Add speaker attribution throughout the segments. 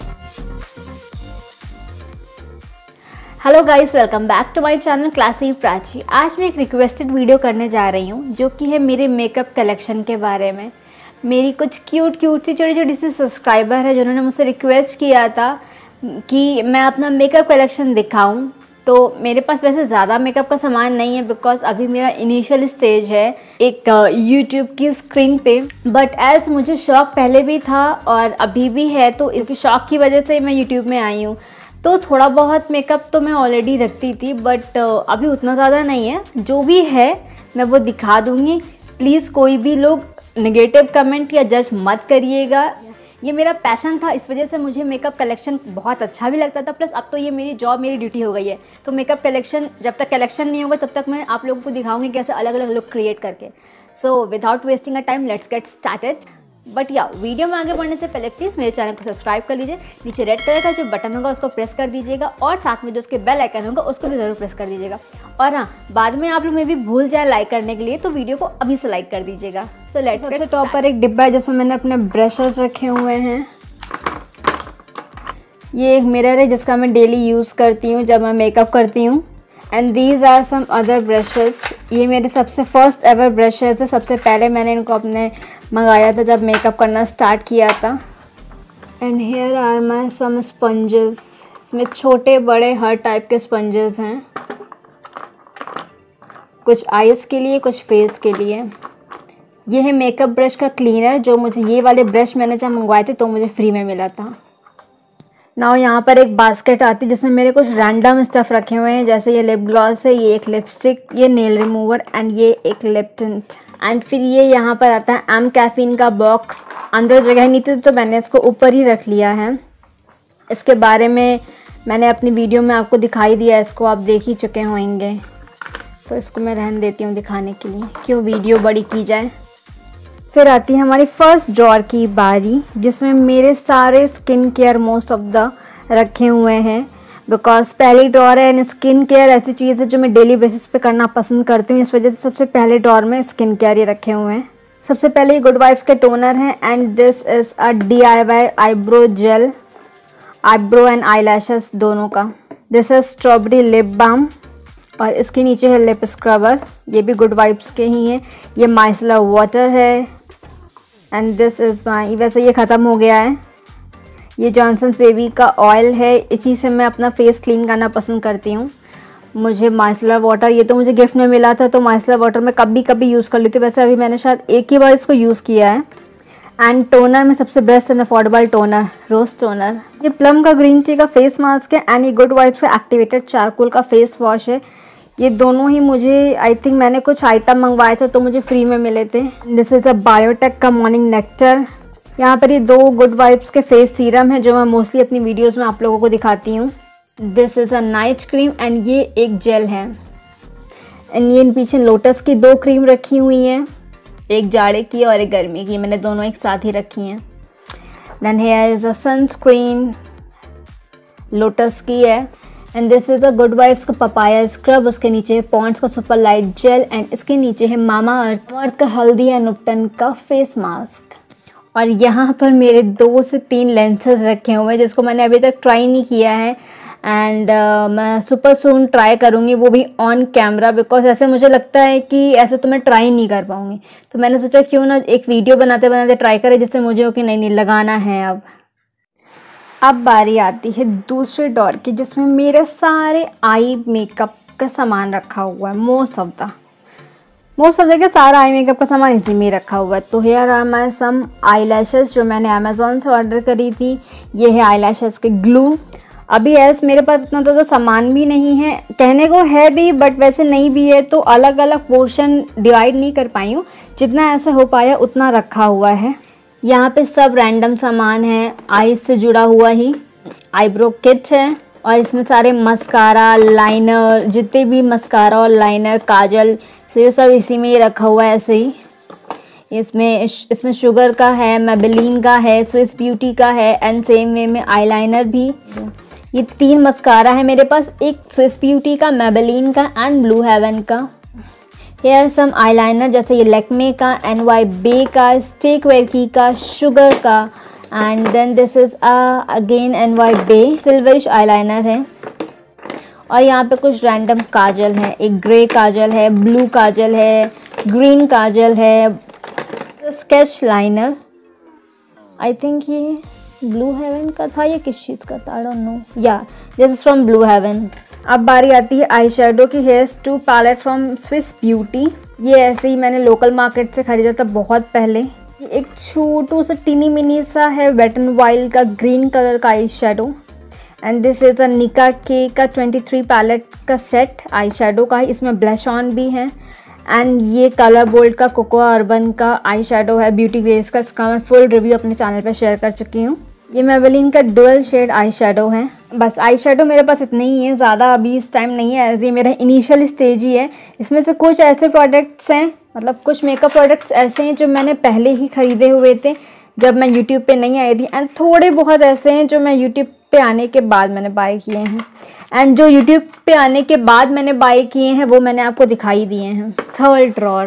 Speaker 1: Hello guys, welcome back to my channel classy Prachi. आज मैं एक रिक्वेस्टेड वीडियो करने जा रही हूँ जो कि है मेरे मेकअप कलेक्शन के बारे में। मेरी कुछ क्यूट सी छोटी छोटी सी सब्सक्राइबर है जिन्होंने मुझसे रिक्वेस्ट किया था कि मैं अपना मेकअप कलेक्शन दिखाऊं। तो मेरे पास वैसे ज़्यादा मेकअप का सामान नहीं है बिकॉज अभी मेरा इनिशियल स्टेज है एक यूट्यूब की स्क्रीन पे, बट एज मुझे शौक पहले भी था और अभी भी है, तो इस शौक की वजह से मैं यूट्यूब में आई हूँ। तो थोड़ा बहुत मेकअप तो मैं ऑलरेडी रखती थी, बट अभी उतना ज़्यादा नहीं है। जो भी है मैं वो दिखा दूँगी। प्लीज़ कोई भी लोग नेगेटिव कमेंट या जज मत करिएगा। ये मेरा पैशन था, इस वजह से मुझे मेकअप कलेक्शन बहुत अच्छा भी लगता था। प्लस अब तो ये मेरी जॉब, मेरी ड्यूटी हो गई है। तो मेकअप कलेक्शन, जब तक कलेक्शन नहीं होगा तब तक मैं आप लोगों को दिखाऊंगी कैसे अलग अलग लुक क्रिएट करके। So without wasting a time let's get started. But या वीडियो में आगे बढ़ने से पहले प्लीज़ मेरे चैनल को सब्सक्राइब कर लीजिए। नीचे रेड कलर का जो बटन होगा उसको प्रेस कर दीजिएगा और साथ में जो उसके बेल आइकन होगा उसको भी ज़रूर प्रेस कर दीजिएगा। और हाँ, बाद में आप लोग में भी भूल जाए लाइक करने के लिए, तो वीडियो को अभी से लाइक कर दीजिएगा। So let's get. टॉप पर एक डिब्बा है जिसमें मैंने अपने ब्रशेस रखे हुए हैं। ये एक मिरर है जिसका मैं डेली यूज़ करती हूँ जब मैं मेकअप करती हूँ। And these are some other brushes. ये मेरे सबसे फर्स्ट एवर ब्रशेस है। सबसे पहले मैंने इनको अपने मंगाया था जब मेकअप करना स्टार्ट किया था। And here are my some sponges. इसमें छोटे बड़े हर टाइप के स्पंजेस हैं, कुछ आईज के लिए, कुछ फेस के लिए। ये है मेकअप ब्रश का क्लीनर, जो मुझे ये वाले ब्रश मैंने जब मंगवाए थे तो मुझे फ्री में मिला था। नाउ यहाँ पर एक बास्केट आती है जिसमें मेरे कुछ रैंडम स्टफ़ रखे हुए हैं, जैसे ये लिप ग्लॉस है, ये एक लिपस्टिक, ये नेल रिमूवर एंड ये एक लिप टिंट। एंड फिर ये यहाँ पर आता है एम कैफीन का बॉक्स। अंदर जगह नहीं थी तो मैंने इसको ऊपर ही रख लिया है। इसके बारे में मैंने अपनी वीडियो में आपको दिखाई दिया, इसको आप देख ही चुके होंगे, तो इसको मैं रहने देती हूँ दिखाने के लिए, क्यों वीडियो बड़ी की जाए। फिर आती है हमारी फर्स्ट ड्रॉर की बारी, जिसमें मेरे सारे skin care most of the रखे हुए हैं। बिकॉज पहली ड्रॉर है, एंड स्किन केयर ऐसी चीज़ है जो मैं डेली बेसिस पे करना पसंद करती हूँ, इस वजह से सबसे पहले ड्रॉर में स्किन केयर ये रखे हुए हैं। सबसे पहले गुड वाइब्स के टोनर हैं, and this is a DIY eyebrow gel, eyebrow and eyelashes दोनों का। This is strawberry lip balm, और इसके नीचे है लिप स्क्रबर, ये भी गुड वाइब्स के ही हैं। ये माइसलर वाटर है, एंड दिस इज़ माई, वैसे ये ख़त्म हो गया है। ये जॉनसन्स बेबी का ऑयल है, इसी से मैं अपना फेस क्लीन करना पसंद करती हूँ। मुझे माइसलर वाटर, ये तो मुझे गिफ्ट में मिला था, तो माइसलर वाटर मैं कभी कभी यूज़ कर लेती हूँ। वैसे अभी मैंने शायद एक ही बार इसको यूज़ किया है। एंड टोनर में सबसे best and affordable toner, rose toner. ये प्लम का ग्रीन टी का फेस मास्क है, एंड ये गुड वाइब्स का एक्टिवेटेड चारकोल का फेस वॉश है। ये दोनों ही मुझे, आई थिंक मैंने कुछ आइटम मंगवाए थे तो मुझे फ्री में मिले थे। दिस इज़ अ बायोटेक का मॉर्निंग नेक्टर। यहाँ पर ये 2 गुड वाइब्स के फेस सीरम है जो मैं मोस्टली अपनी वीडियोस में आप लोगों को दिखाती हूँ। This is a night cream, and ये एक जेल है। एंड ये पीछे लोटस की 2 क्रीम रखी हुई हैं, एक जाड़े की और एक गर्मी की, मैंने दोनों एक साथ ही रखी हैं। Then here is a sunscreen, Lotus की है। And this is a Good Vibes का पपाया स्क्रब, उसके नीचे है पॉन्ड्स का सुपर लाइट जेल, एंड इसके नीचे है मामा अर्थ का हल्दी एंड उपटन का फेस मास्क। और यहाँ पर मेरे 2 से 3 लेंसेज रखे हुए हैं जिसको मैंने अभी तक ट्राई नहीं किया है, एंड मैं सुपर सून ट्राई करूँगी, वो भी ऑन कैमरा। बिकॉज ऐसे मुझे लगता है कि ऐसे तो मैं ट्राई नहीं कर पाऊँगी, तो मैंने सोचा क्यों ना एक वीडियो बनाते बनाते ट्राई करें, जिससे मुझे हो कि नहीं लगाना है। अब बारी आती है दूसरे ड्रॉर की, जिसमें मेरे सारे आई मेकअप का सामान रखा हुआ है। मोस्ट ऑफ द के सारा आई मेकअप का सामान इसी में रखा हुआ है। तो here are my some eye lashes जो मैंने अमेज़ॉन से ऑर्डर करी थी। ये है आई लैशेस के ग्लू। अभी ऐसे मेरे पास इतना ज़्यादा सामान भी नहीं है, कहने को है भी बट वैसे नहीं भी है, तो अलग अलग पोर्शन डिवाइड नहीं कर पाई हूँ। जितना ऐसा हो पाया उतना रखा हुआ है। यहाँ पे सब रैंडम सामान है, आईज से जुड़ा हुआ ही। आईब्रो किट है, और इसमें सारे मस्कारा, लाइनर, जितने भी मस्कारा और लाइनर, काजल, ये सब इसी में ही रखा हुआ है ऐसे ही। इसमें शुगर का है, मेबेलिन का है, स्विस ब्यूटी का है, एंड सेम वे में आईलाइनर भी। ये 3 मस्कारा है मेरे पास, एक स्विस ब्यूटी का, मेबेलिन का एंड ब्लू हेवन का। हेयर सम आईलाइनर, जैसे ये लैक्मे का, NYB का, स्टेक वेरकी का, शुगर का, and then this is again NY Bay silverish eyeliner है। और यहाँ पे कुछ रैंडम काजल है, एक ग्रे काजल है, ब्लू काजल है, ग्रीन काजल है, स्केच लाइनर। आई थिंक ये ब्लू हेवन का था या किस चीज़ का था, आई डोंट नो। या this is from Blue Heaven. अब बारी आती है आई शेडो की। Here's 2 palette from Swiss Beauty. ये ऐसे ही मैंने लोकल मार्केट से ख़रीदा था बहुत पहले। ये एक छोटू सा टीनी मिनी सा है वेट एंड वाइल्ड का ग्रीन कलर का eye shadow. And this is a Nykaa के का 23 पैलेट का सेट आई शेडो का है। इसमें ब्लश ऑन भी है। एंड ये कलर बोल्ड का कोकोआ अर्बन का आई शेडो है ब्यूटी ग्लेज का। इसका मैं फुल रिव्यू अपने चैनल पे शेयर कर चुकी हूँ। ये मेबेलिन का डुअल शेड आई शेडो है। बस आई शेडो मेरे पास इतने ही है, ज़्यादा अभी इस टाइम नहीं है, एज ये मेरा इनिशियल स्टेज ही है। इसमें से कुछ ऐसे प्रोडक्ट्स हैं, मतलब कुछ मेकअप प्रोडक्ट्स ऐसे हैं जो मैंने पहले ही ख़रीदे हुए थे जब मैं यूट्यूब पे नहीं आई थी। एंड थोड़े बहुत ऐसे हैं जो मैं यूट्यूब पे आने के बाद मैंने बाय किए हैं। एंड जो यूट्यूब पे आने के बाद मैंने बाय किए हैं वो मैंने आपको दिखाई दिए हैं। थर्ड ड्रॉर,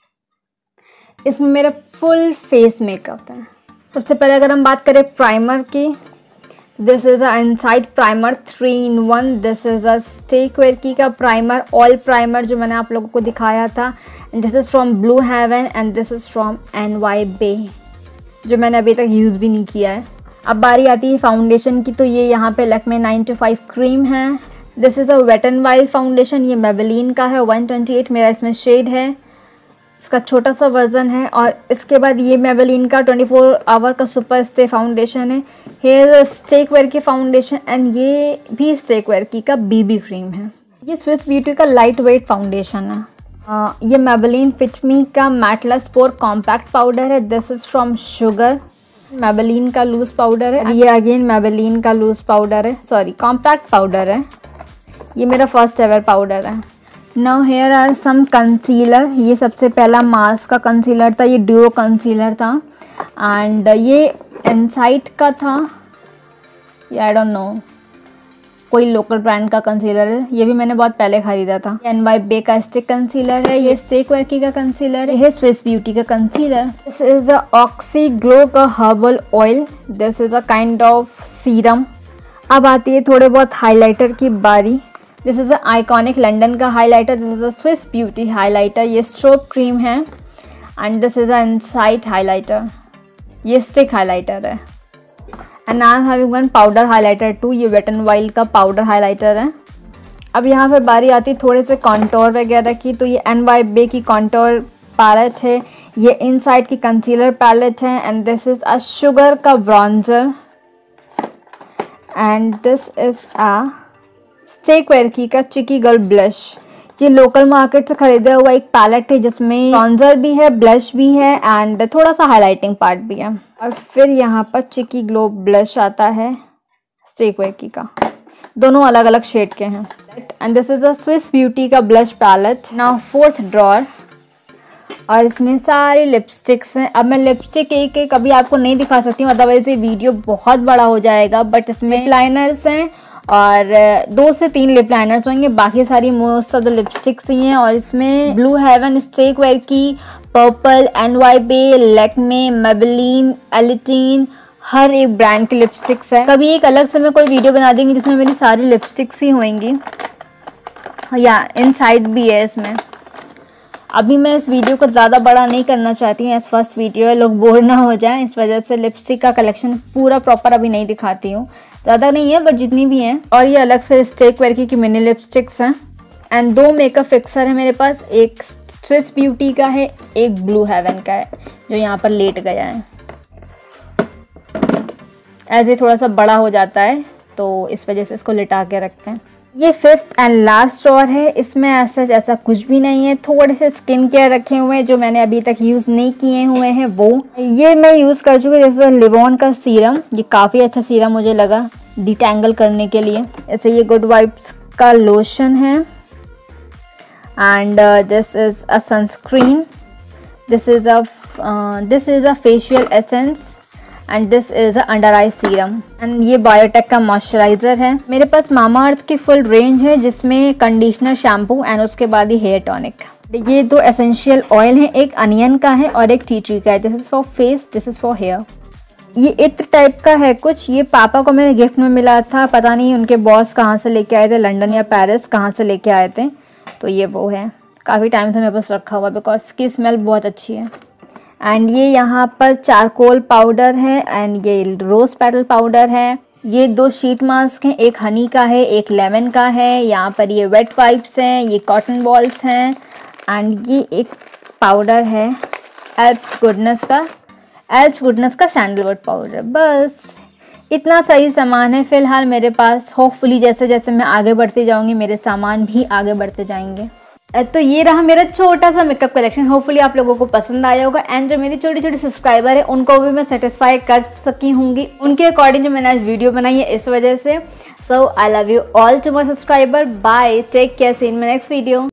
Speaker 1: इसमें मेरा फुल फेस मेकअप है। सबसे पहले अगर हम बात करें प्राइमर की, this is a Insight primer 3 in 1। This is a Stay Quirky का प्राइमर, ऑयल प्राइमर जो मैंने आप लोगों को दिखाया था। And this is from Blue Heaven and this is from NY Bay जो मैंने अभी तक यूज़ भी नहीं किया है। अब बारी आती है फाउंडेशन की, तो ये यहाँ पे लैक्मे 925 क्रीम है। This is a Wet and Wild foundation. ये मेबेलिन का है, 128 मेरा इसमें शेड है। इसका छोटा सा वर्जन है। और इसके बाद ये मेबेलिन का 24 आवर का सुपर स्टे फाउंडेशन है। Here Stay Quirky foundation and ये भी स्टे क्वेरकी का BB क्रीम है। ये स्विस ब्यूटी का लाइट वेट फाउंडेशन है। ये मेबेलिन फिट मी का मैटलेस पोर कॉम्पैक्ट पाउडर है। This is from Sugar. Maybelline का लूज पाउडर है। ये अगेन मेबेलिन का लूज पाउडर है, सॉरी कॉम्पैक्ट पाउडर है। ये मेरा फर्स्ट एवर पाउडर है। Now here are some concealer. ये सबसे पहला मास्क का कंसीलर था, ये ड्यूओ कंसीलर था। एंड ये इनसाइट का था, ये आई डोंट नो, कोई लोकल ब्रांड का कंसीलर है। ये भी मैंने बहुत पहले खरीदा था। NY Bay का स्टिक कंसीलर है। ये स्टे क्वेरकी का कंसीलर है। ये स्विस ब्यूटी का concealer. This is a Oxy Glow का herbal oil. This is a kind of serum. अब आती है थोड़े बहुत हाइलाइटर की बारी। This is a Iconic London का highlighter. This is a Swiss Beauty highlighter. ये स्ट्रोब क्रीम है। And this is a Insight highlighter. ये स्टिक हाइलाइटर है। And I am having one powder highlighter too. ये Wet and Wild का powder highlighter है। अब यहाँ पर बारी आती है थोड़े से कॉन्टोर वगैरह की, तो ये NY Bay की कॉन्टोर पैलेट है। ये इनसाइड की कंसीलर पैलेट है। And this is a Sugar का bronzer. And this is a Stay Quirky का चिकी गर्ल ब्लश। ये लोकल मार्केट से खरीदा हुआ एक पैलेट है जिसमें ब्रॉन्जर भी है, ब्लश भी है एंड थोड़ा सा हाइलाइटिंग पार्ट भी है। और फिर यहाँ पर चिकी ग्लो ब्लश आता है स्टे क्वेरकी का, दोनों अलग अलग शेड के हैं। And this is a Swiss Beauty का blush palette. Now fourth drawer, और इसमें सारी लिपस्टिक्स हैं। अब मैं लिपस्टिक एक एक अभी आपको नहीं दिखा सकती हूँ, अदरवाइज ये वीडियो बहुत बड़ा हो जाएगा। बट इसमें लिप लाइनर्स हैं और 2 से 3 लिप लाइनर्स होंगे, बाकी सारी मोस्ट ऑफ द लिपस्टिक्स ही हैं। और इसमें Blue Heaven, Stay Quirky, Purplle, NY Bay, Lakme, Maybelline, एलिटीन, हर एक ब्रांड की लिपस्टिक्स है। कभी एक अलग से मैं कोई वीडियो बना देंगी जिसमें मेरी सारी लिपस्टिक्स ही होंगी। या इनसाइड भी है इसमें। अभी मैं इस वीडियो को ज़्यादा बड़ा नहीं करना चाहती हूँ, एज फर्स्ट वीडियो है, लोग बोर ना हो जाएं, इस वजह से लिपस्टिक का कलेक्शन पूरा प्रॉपर अभी नहीं दिखाती हूँ। ज़्यादा नहीं है बट जितनी भी हैं। और ये अलग से स्टे क्वेरकी की मिनी लिपस्टिक्स हैं। एंड 2 मेकअप फिक्सर है मेरे पास, एक स्विस ब्यूटी का है, एक ब्लू हेवन का है जो यहाँ पर लेट गया है। एज ये थोड़ा सा बड़ा हो जाता है तो इस वजह से इसको लिटा के रखते हैं। ये 5th एंड लास्ट ड्रॉर है। इसमें ऐसा कुछ भी नहीं है, थोड़े से स्किन केयर रखे हुए हैं जो मैंने अभी तक यूज़ नहीं किए हुए हैं। वो ये मैं यूज़ कर चुकी हूँ, जैसे लिवॉन का सीरम। ये काफ़ी अच्छा सीरम मुझे लगा डिटैंगल करने के लिए। ऐसे ये गुड वाइब्स का लोशन है। And this is a sunscreen. This is a facial essence and this is under eye serum. And ये बायोटेक का मॉइस्चराइज़र है। मेरे पास मामा अर्थ की फुल रेंज है जिसमें कंडीशनर, शैम्पू एंड उसके बाद ही हेयर टॉनिक। ये 2 एसेंशियल ऑयल हैं, एक अनियन का है और एक टी ट्री का है। This is for face, this is for hair. ये इत्र टाइप का है कुछ, ये पापा को मेरे गिफ्ट में मिला था, पता नहीं उनके बॉस कहाँ से लेके आए थे, लंदन या पेरिस कहाँ से लेके आए थे। तो ये वो है, काफ़ी टाइम से मेरे पास रखा हुआ बिकॉज इसकी स्मेल बहुत अच्छी है। एंड ये यहाँ पर चारकोल पाउडर है एंड ये रोज़ पेटल पाउडर है। ये 2 शीट मास्क हैं, एक हनी का है एक लेमन का है। यहाँ पर ये वेट वाइप्स हैं, ये कॉटन बॉल्स हैं एंड ये एक पाउडर है एल्प्स गुडनेस का सैंडलवुड पाउडर। बस इतना सही सामान है फ़िलहाल मेरे पास। होपफुली जैसे जैसे मैं आगे बढ़ती जाऊँगी मेरे सामान भी आगे बढ़ते जाएंगे। तो ये रहा मेरा छोटा सा मेकअप कलेक्शन। होपफुली आप लोगों को पसंद आया होगा एंड जो मेरी छोटी छोटी सब्सक्राइबर है उनको भी मैं सेटिस्फाई कर सकी होंगी, उनके अकॉर्डिंग जो मैंने आज वीडियो बनाई है इस वजह से। So I love you all to my subscriber. Bye, take care, see in my next video.